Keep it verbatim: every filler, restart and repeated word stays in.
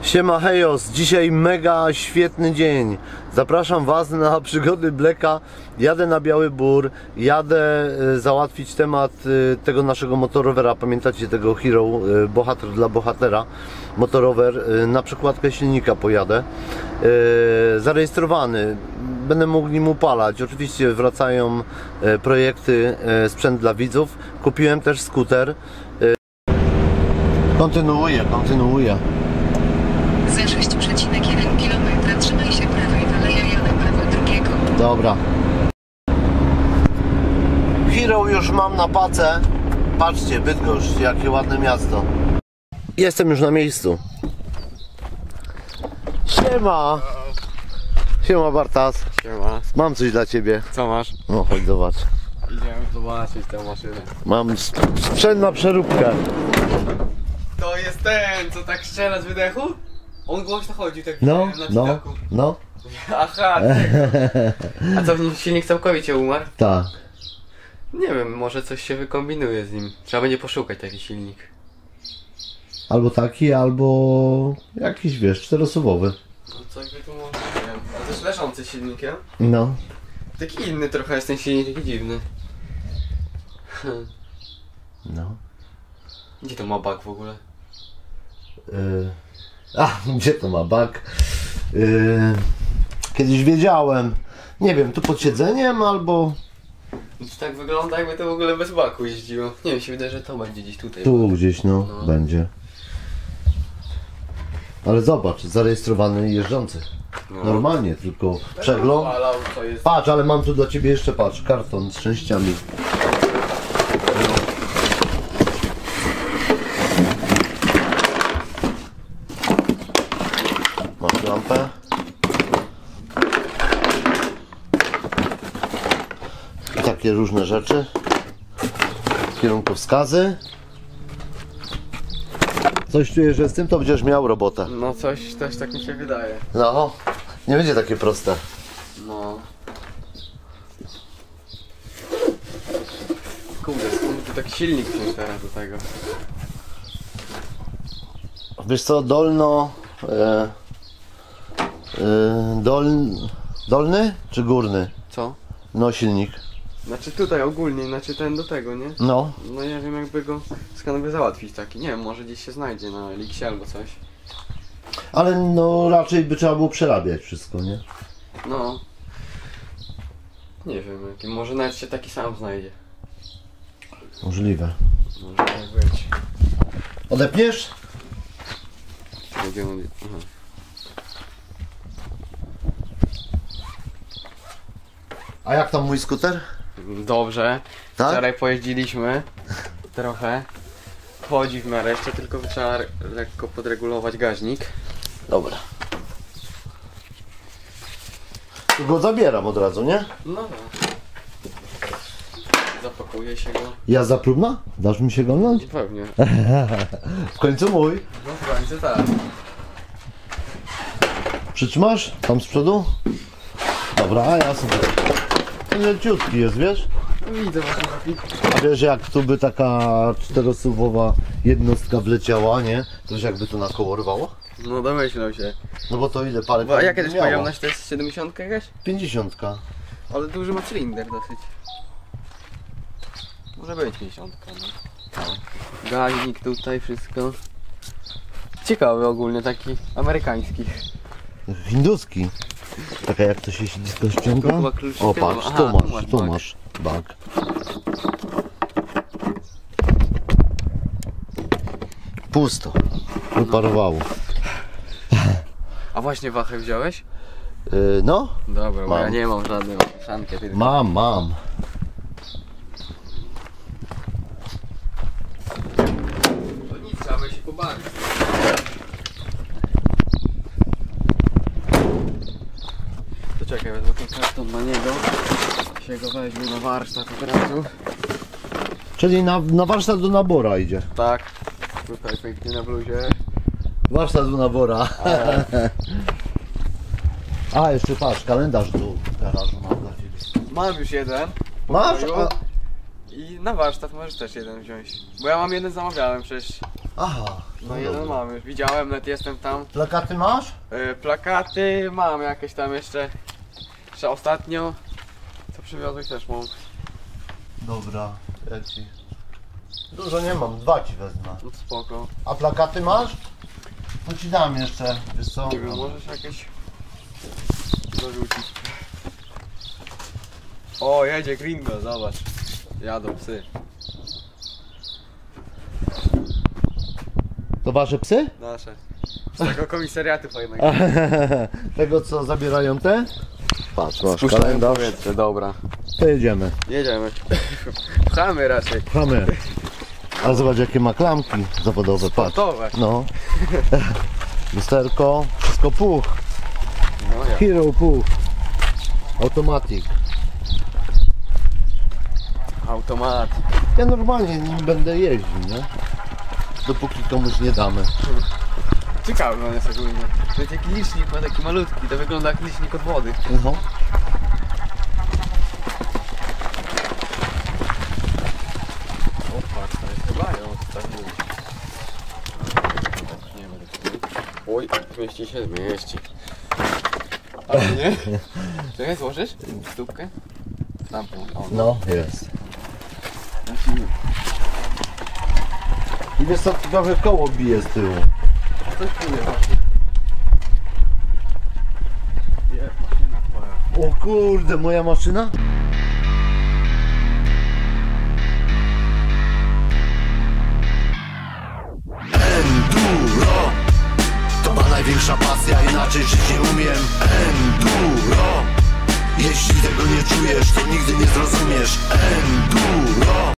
Siema hejos, dzisiaj mega świetny dzień. Zapraszam Was na przygody Blacka. Jadę na Biały Bór, jadę załatwić temat tego naszego motorowera. Pamiętacie tego Hero, bohater dla bohatera. Motorower, na przykładkę silnika pojadę. Zarejestrowany, będę mógł nim upalać. Oczywiście wracają projekty, sprzęt dla widzów. Kupiłem też skuter. Kontynuuję, kontynuuję. Za sześć przecinek jeden kilometra trzymaj się prawej waleja jadę prawo drugiego. Dobra. Hero już mam na pacę. Patrzcie, Bydgoszcz, jakie ładne miasto. Jestem już na miejscu. Siema. Siema Bartas. Siema. Mam coś dla Ciebie. Co masz? No chodź zobacz. Idziemy zobaczyć tę maszynę. Mam sp- sprzęt na przeróbkę. To jest ten, co tak strzela z wydechu? On głośno chodzi tak No, na no, widaku. no. Aha, tego. A co, w nim silnik całkowicie umarł? Tak. Nie wiem, może coś się wykombinuje z nim. Trzeba będzie poszukać taki silnik. Albo taki, albo jakiś, wiesz, czterosuwowy. No coś by tu może, nie wiem. A też leżący silnikiem? No. Taki inny trochę jest ten silnik, taki dziwny. Hmm. No. Gdzie to ma bak w ogóle? Yy. A, gdzie to ma bak? Yy. Kiedyś wiedziałem. Nie wiem, tu pod siedzeniem albo... No to tak wygląda, jakby to w ogóle bez baku jeździło. Nie wiem, się wydaje, że to będzie gdzieś tutaj. Tu gdzieś, no, No. będzie. Ale zobacz, zarejestrowany i jeżdżący. No. Normalnie, tylko przegląd. Ale auto jest... Patrz, ale mam tu dla Ciebie jeszcze, patrz, karton z częściami. Masz lampę. I takie różne rzeczy. Kierunkowskazy. Coś czuję, że z tym to będziesz miał robotę. No coś też tak mi się wydaje. No, nie będzie takie proste. No. Kurde, skąd tu taki silnik wziąć teraz do tego? Wiesz co, dolno... E, e, dol, dolny czy górny? Co? No, silnik. Znaczy tutaj ogólnie, znaczy ten do tego, nie? No, No ja wiem jakby go skanowy załatwić taki, nie wiem, może gdzieś się znajdzie na Elixie albo coś. ale no raczej by trzeba było przerabiać wszystko, nie? No. Nie wiem, jaki, może nawet się taki sam znajdzie. Możliwe. Może tak być. Odepniesz? Gdzie on... Aha. A jak tam mój skuter? Dobrze. Tak? Wczoraj pojeździliśmy trochę. Chodzi w miarę, jeszcze tylko trzeba lekko podregulować gaźnik. Dobra. Tu go zabieram od razu, nie? No tak. Zapakuje się go. Jazda próbna? Dasz mi się gonąć? Pewnie. W końcu mój. No w końcu tak. Przytrzymasz? Tam z przodu? Dobra, a ja sobie... Leciutki jest, wiesz? Widzę właśnie taki. A wiesz, jak tu by taka czterosuwowa jednostka wleciała, nie? To już jakby to na koło rwało? No domyślał się. No bo to ile parę Bo ja ton kiedyś miała? pojemność to jest siedemdziesiąt jakaś? pięćdziesiątka. Ale duży ma cylinder dosyć. Może być pięćdziesiątka, no. Gaźnik tutaj, wszystko. Ciekawy ogólnie, taki amerykański. Hinduski. Taka jak to się ślisko ściąga. Tu chyba kluczykiem. O patrz, Aha, tu tu masz, masz tu bak. masz bak. Pusto. Wyparowało. A właśnie wachę wziąłeś? Yy, no, Dobra, bo Mam. ja nie mam żadnej szanki, tylko... mam, mam. To nic, trzeba by się pobawić. To czekaj, wezmę ten karton na niego. Się go weźmie na warsztat od razu. Czyli na, na warsztat do nabora idzie. Tak. Tutaj pięknie na bluzie. Warsztat do nabora. A, jeszcze patrz, kalendarz tu w garażu mam dla Ciebie. Mam już jeden. w Masz? pokoju. A, I na warsztat możesz też jeden wziąć. Bo ja mam jeden, zamawiałem przecież. Aha, No jeden mam już, widziałem, nawet jestem tam. Plakaty masz? Yy, plakaty mam jakieś tam jeszcze. Jeszcze ostatnio. Co przywiozłeś też mam. Dobra, ja ci... Dużo nie mam, dwa ci wezmę. No spoko. A plakaty masz? To ci dam jeszcze, wiesz co? Nie wiem, możesz jakieś dorzucić. O, jedzie Gringo, zobacz. Jadą psy. To wasze psy? Nasze. Z tego komisariatu fajnego. Tego co zabierają te? Patrz, masz Spuszczałem kalendarz. powietrze, dobra. To jedziemy. Jedziemy. Pchamy raczej. Pchamy. Ale zobacz jakie ma klamki zawodowe, patrz. Sportowe. No. Lusterko, wszystko puch. No ja. Hero puch. Automatic. Automat. Ja normalnie nim będę jeździł, nie? Dopóki komuś nie damy. Ciekawy on jest ogólnie. To jest taki licznik, ma taki malutki, to wygląda jak licznik od wody. No. O patrz, to jest chyba ją odstawił. Nie będę tutaj. Oj, zmieści się, zmieści. Ale nie? Czekaj, złożysz stópkę? Tam, o, No, jest. I wiesz co, trochę koło bije z tyłu. Coś czuję właśnie. Jest maszyna twoja. O kurde, moja maszyna? Enduro to ma największa pasja, inaczej żyć nie umiem. Enduro, jeśli tego nie czujesz, to nigdy nie zrozumiesz. Enduro.